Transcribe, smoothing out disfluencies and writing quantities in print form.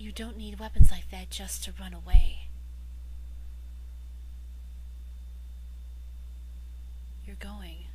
You don't need weapons like that just to run away. You're going.